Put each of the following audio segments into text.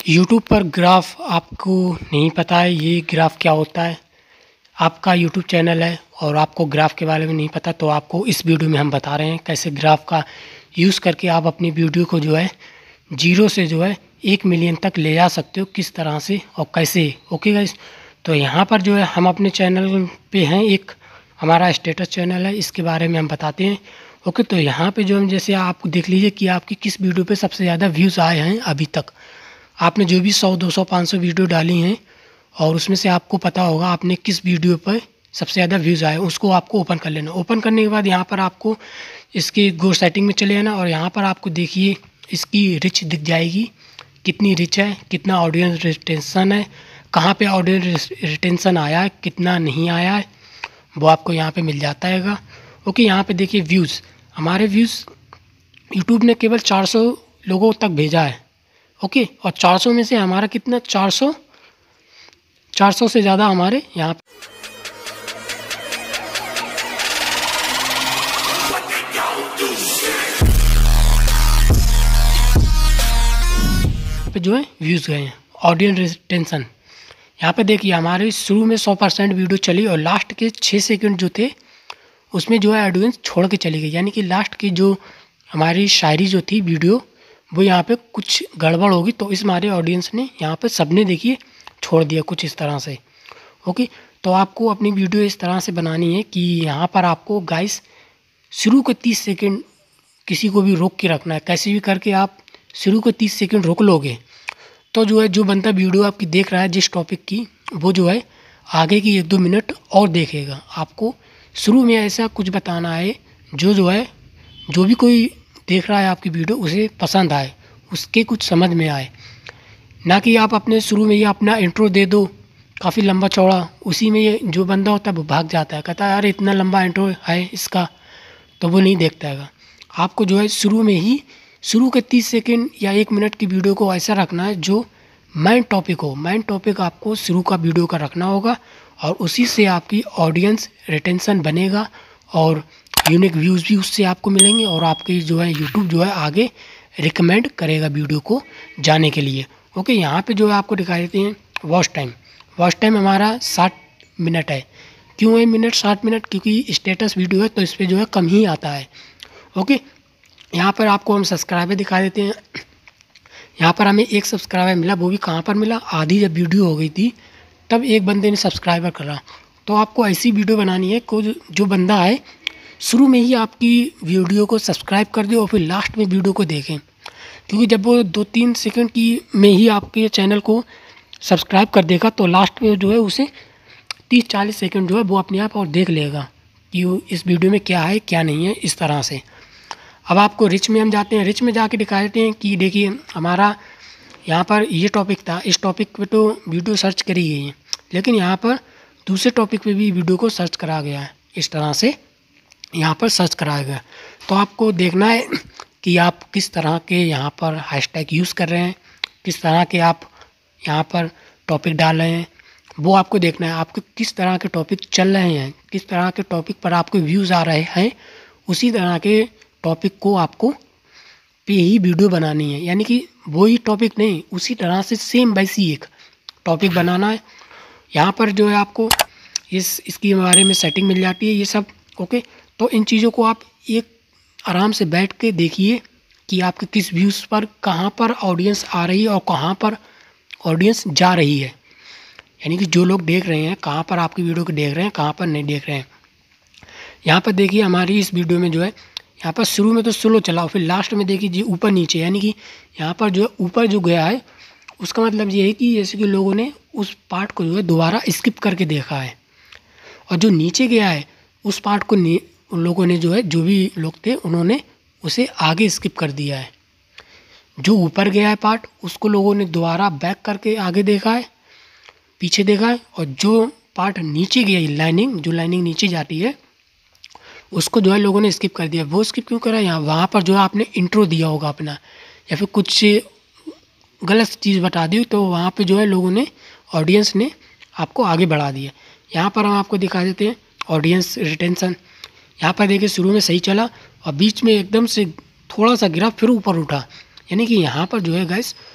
YouTube पर graph आपको नहीं पता है ये ग्राफ क्या होता है। आपका यूट्यूब चैनल है और आपको ग्राफ के बारे में नहीं पता, तो आपको इस वीडियो में हम बता रहे हैं कैसे ग्राफ का यूज़ करके आप अपनी वीडियो को जो है जीरो से जो है 1 मिलियन तक ले जा सकते हो, किस तरह से और कैसे। ओके गाइस, तो यहाँ पर जो है हम अपने चैनल पे हैं, एक हमारा स्टेटस चैनल है, इसके बारे में हम बताते हैं। ओके, तो यहाँ पे जो हम जैसे आप देख लीजिए कि आपकी किस वीडियो पे सबसे ज़्यादा व्यूज़ आए हैं अभी तक। आपने जो भी 100, 200, 500 वीडियो डाली हैं और उसमें से आपको पता होगा आपने किस वीडियो पर सबसे ज़्यादा व्यूज़ आए, उसको आपको ओपन कर लेना। ओपन करने के बाद यहाँ पर आपको इसकी गो सेटिंग में चले जाना और यहाँ पर आपको देखिए इसकी रिच दिख जाएगी, कितनी रिच है, कितना ऑडियंस रिटेंशन है, कहाँ पे ऑडियंस रिटेंशन आया है, कितना नहीं आया है, वो आपको यहाँ पे मिल जाता है। ओके, यहाँ पे देखिए व्यूज़, हमारे व्यूज़ यूट्यूब ने केवल 400 लोगों तक भेजा है। ओके, और 400 में से हमारा कितना 400 से ज़्यादा हमारे यहाँ पे जो है व्यूज़ गए हैं। ऑडियंस रिटेंशन यहाँ पे देखिए हमारे शुरू में 100% वीडियो चली और लास्ट के 6 सेकंड जो थे उसमें जो है ऑडियंस छोड़ के चली गई, यानी कि लास्ट की जो हमारी शायरी जो थी वीडियो वो यहाँ पे कुछ गड़बड़ होगी, तो इस हमारे ऑडियंस ने यहाँ पे सबने देखिए छोड़ दिया कुछ इस तरह से। ओके, तो आपको अपनी वीडियो इस तरह से बनानी है कि यहाँ पर आपको गाइस शुरू के 30 सेकंड किसी को भी रोक के रखना है। कैसे भी करके आप शुरू के 30 सेकंड रोक लोगे तो जो है जो बंदा वीडियो आपकी देख रहा है जिस टॉपिक की, वो जो है आगे की 1-2 मिनट और देखेगा। आपको शुरू में ऐसा कुछ बताना है जो है जो भी कोई देख रहा है आपकी वीडियो उसे पसंद आए, उसके कुछ समझ में आए, ना कि आप अपने शुरू में ये अपना इंट्रो दे दो काफ़ी लंबा चौड़ा, उसी में ये जो बंदा होता है वो भाग जाता है, कहता है यार इतना लंबा इंट्रो है इसका, तो वो नहीं देखता है। आपको जो है शुरू में ही शुरू के 30 सेकंड या 1 मिनट की वीडियो को ऐसा रखना है जो मेन टॉपिक हो। मेन टॉपिक आपको शुरू का वीडियो का रखना होगा और उसी से आपकी ऑडियंस रिटेंशन बनेगा और यूनिक व्यूज़ भी उससे आपको मिलेंगे और आपके जो है यूट्यूब जो है आगे रिकमेंड करेगा वीडियो को जाने के लिए। ओके, यहाँ पे जो है आपको दिखा देते हैं वॉच टाइम। वॉच टाइम हमारा 60 मिनट है। क्यों है मिनट 60 मिनट? क्योंकि स्टेटस वीडियो है तो इस पर जो है कम ही आता है। ओके, यहाँ पर आपको हम सब्सक्राइबर दिखा देते हैं। यहाँ पर हमें 1 सब्सक्राइबर मिला, वो भी कहाँ पर मिला, आधी जब वीडियो हो गई थी तब एक बंदे ने सब्सक्राइबर करा। तो आपको ऐसी वीडियो बनानी है को जो बंदा है शुरू में ही आपकी वीडियो को सब्सक्राइब कर दे और फिर लास्ट में वीडियो को देखें, क्योंकि जब वो 2-3 सेकंड की में ही आपके चैनल को सब्सक्राइब कर देगा तो लास्ट में जो है उसे 30-40 सेकंड जो है वो अपने आप और देख लेगा कि इस वीडियो में क्या है क्या नहीं है, इस तरह से। अब आपको रिच में हम जाते हैं। रिच में जाके दिखा देते हैं कि देखिए हमारा यहाँ पर ये टॉपिक था, इस टॉपिक पे तो वीडियो सर्च करी गई है, लेकिन यहाँ पर दूसरे टॉपिक पे भी वीडियो को सर्च करा गया है, इस तरह से यहाँ पर सर्च कराया गया। तो आपको देखना है कि आप किस तरह के यहाँ पर हैशटैग यूज़ कर रहे हैं, किस तरह के आप यहाँ पर टॉपिक डाल रहे हैं, वो आपको देखना है। आपको किस तरह के टॉपिक चल रहे हैं, किस तरह के टॉपिक पर आपको व्यूज़ आ रहे हैं, उसी तरह के टॉपिक को आपको पे ही वीडियो बनानी है, यानी कि वही टॉपिक नहीं, उसी तरह से सेम वैसी एक टॉपिक बनाना है। यहाँ पर जो है आपको इसके बारे में सेटिंग मिल जाती है ये सब। ओके, तो इन चीज़ों को आप एक आराम से बैठ के देखिए कि आपके किस व्यूज़ पर कहाँ पर ऑडियंस आ रही है और कहाँ पर ऑडियंस जा रही है, यानी कि जो लोग देख रहे हैं कहाँ पर आपकी वीडियो को देख रहे हैं, कहाँ पर नहीं देख रहे हैं। यहाँ पर देखिए हमारी इस वीडियो में जो है यहाँ पर शुरू में तो स्लो चला और फिर लास्ट में देखिए जी ऊपर नीचे, यानी कि यहाँ पर जो है ऊपर जो गया है उसका मतलब ये है कि जैसे कि लोगों ने उस पार्ट को जो है दोबारा स्किप करके देखा है, और जो नीचे गया है उस पार्ट को उन लोगों ने जो है जो भी लोग थे उन्होंने उसे आगे स्किप कर दिया है। जो ऊपर गया है पार्ट उसको लोगों ने दोबारा बैक करके आगे देखा है, पीछे देखा है, और जो पार्ट नीचे गया है लाइनिंग, जो लाइनिंग नीचे जाती है उसको जो है लोगों ने स्किप कर दिया। वो स्किप क्यों करा? यहाँ वहाँ पर जो है आपने इंट्रो दिया होगा अपना या फिर कुछ गलत चीज़ बता दी, तो वहाँ पे जो है लोगों ने ऑडियंस ने आपको आगे बढ़ा दिया। यहाँ पर हम आपको दिखा देते हैं ऑडियंस रिटेंशन। यहाँ पर देखिए शुरू में सही चला और बीच में एकदम से थोड़ा सा गिरा फिर ऊपर उठा, यानी कि यहाँ पर जो है गाइस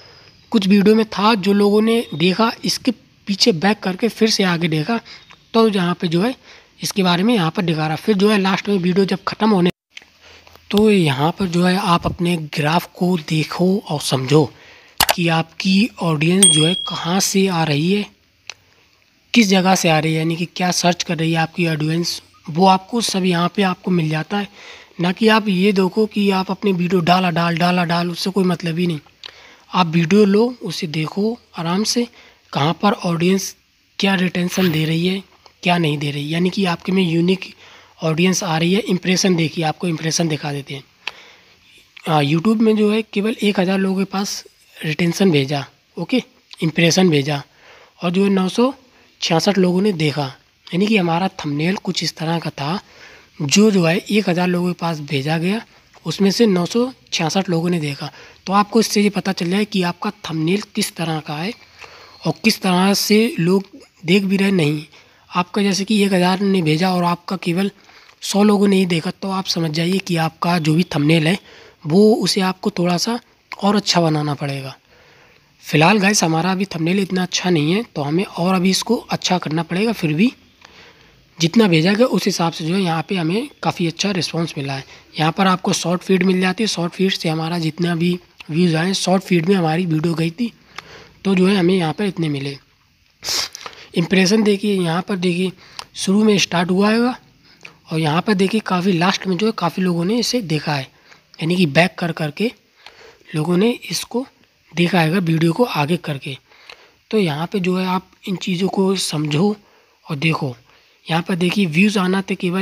कुछ वीडियो में था जो लोगों ने देखा, इसके पीछे बैक करके फिर से आगे देखा, तो यहाँ पे जो है इसके बारे में यहाँ पर दिखा रहा। फिर जो है लास्ट में वीडियो जब ख़त्म होने, तो यहाँ पर जो है आप अपने ग्राफ को देखो और समझो कि आपकी ऑडियंस जो है कहाँ से आ रही है, किस जगह से आ रही है, यानी कि क्या सर्च कर रही है आपकी ऑडियंस, वो आपको सब यहाँ पे आपको मिल जाता है। ना कि आप ये देखो कि आप अपने वीडियो डाल, उससे कोई मतलब ही नहीं। आप वीडियो लो, उसे देखो आराम से, कहाँ पर ऑडियंस क्या रिटेंशन दे रही है, क्या नहीं दे रही, यानी कि आपके में यूनिक ऑडियंस आ रही है। इंप्रेशन देखिए, आपको इंप्रेशन दिखा देते हैं। यूट्यूब में जो है केवल 1000 लोगों के पास रिटेंशन भेजा, ओके, इंप्रेशन भेजा, और जो है 966 लोगों ने देखा। यानी कि हमारा थंबनेल कुछ इस तरह का था, जो है 1000 लोगों के पास भेजा गया, उसमें से 966 लोगों ने देखा। तो आपको इससे ये पता चल जाए कि आपका थंबनेल किस तरह का है और किस तरह से लोग देख भी रहे। नहीं, आपका जैसे कि 1000 ने भेजा और आपका केवल 100 लोगों ने ही देखा, तो आप समझ जाइए कि आपका जो भी थंबनेल है वो उसे आपको थोड़ा सा और अच्छा बनाना पड़ेगा। फ़िलहाल गाइस हमारा अभी थंबनेल इतना अच्छा नहीं है, तो हमें और अभी इसको अच्छा करना पड़ेगा। फिर भी जितना भेजा गया उस हिसाब से जो है यहाँ पे हमें काफ़ी अच्छा रिस्पांस मिला है। यहाँ पर आपको शॉर्ट फीड मिल जाती है, शॉर्ट फीड से हमारा जितना भी व्यूज़ आए, शॉर्ट फीड में हमारी वीडियो गई थी, तो जो है हमें यहाँ पर इतने मिले। इम्प्रेशन देखिए, यहाँ पर देखिए शुरू में स्टार्ट हुआ है और यहाँ पर देखिए काफ़ी लास्ट में जो है काफ़ी लोगों ने इसे देखा है, यानी कि बैक कर करके लोगों ने इसको देखा है वीडियो को आगे करके। तो यहाँ पे जो है आप इन चीज़ों को समझो और देखो। यहाँ पर देखिए व्यूज़ आना थे केवल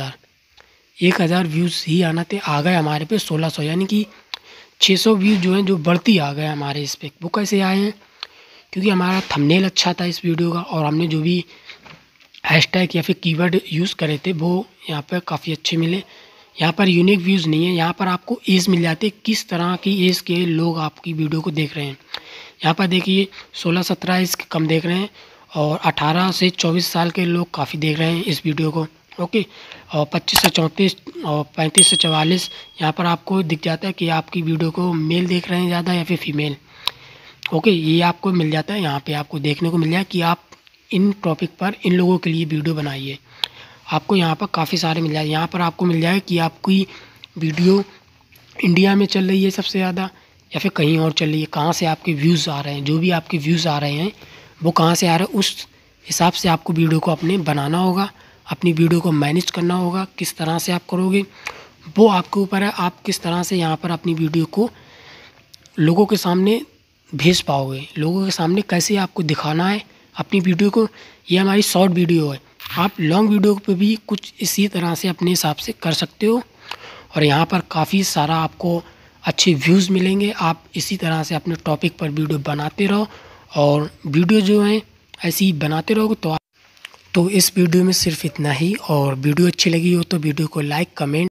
1000 व्यूज़ ही आना थे, आ गए हमारे पे 1600, यानी कि 600 व्यूज़ जो हैं जो बढ़ती आ गए हमारे इस पर। वो कैसे आए हैं? क्योंकि हमारा थंबनेल अच्छा था इस वीडियो का, और हमने जो भी हैशटैग या फिर कीवर्ड यूज़ करे थे वो यहाँ पर काफ़ी अच्छे मिले। यहाँ पर यूनिक व्यूज़ नहीं है, यहाँ पर आपको एज मिल जाती है, किस तरह की एज के लोग आपकी वीडियो को देख रहे हैं। यहाँ पर देखिए 16-17 एज के कम देख रहे हैं, और 18 से 24 साल के लोग काफ़ी देख रहे हैं इस वीडियो को, ओके। और 25 से 34 और 35 से 44 यहाँ पर आपको दिख जाता है कि आपकी वीडियो को मेल देख रहे हैं ज़्यादा या फिर फीमेल, ओके। ये आपको मिल जाता है, यहाँ पे आपको देखने को मिल जाए कि आप इन टॉपिक पर इन लोगों के लिए वीडियो बनाइए। आपको यहाँ पर काफ़ी सारे मिल जाए। यहाँ पर आपको मिल जाए कि आपकी वीडियो इंडिया में चल रही है सबसे ज़्यादा या फिर कहीं और चल रही है, कहाँ से आपके व्यूज़ आ रहे हैं, जो भी आपके व्यूज़ आ रहे हैं वो कहाँ से आ रहे हैं, उस हिसाब से आपको वीडियो को अपने बनाना होगा, अपनी वीडियो को मैनेज करना होगा। किस तरह से आप करोगे वो आपके ऊपर है, आप किस तरह से यहाँ पर अपनी वीडियो को लोगों के सामने भेज पाओगे, लोगों के सामने कैसे आपको दिखाना है अपनी वीडियो को। ये हमारी शॉर्ट वीडियो है, आप लॉन्ग वीडियो पे भी कुछ इसी तरह से अपने हिसाब से कर सकते हो, और यहाँ पर काफ़ी सारा आपको अच्छे व्यूज़ मिलेंगे। आप इसी तरह से अपने टॉपिक पर वीडियो बनाते रहो, और वीडियो जो है ऐसे ही बनाते रहोगे तो इस वीडियो में सिर्फ इतना ही। और वीडियो अच्छी लगी हो तो वीडियो को लाइक, कमेंट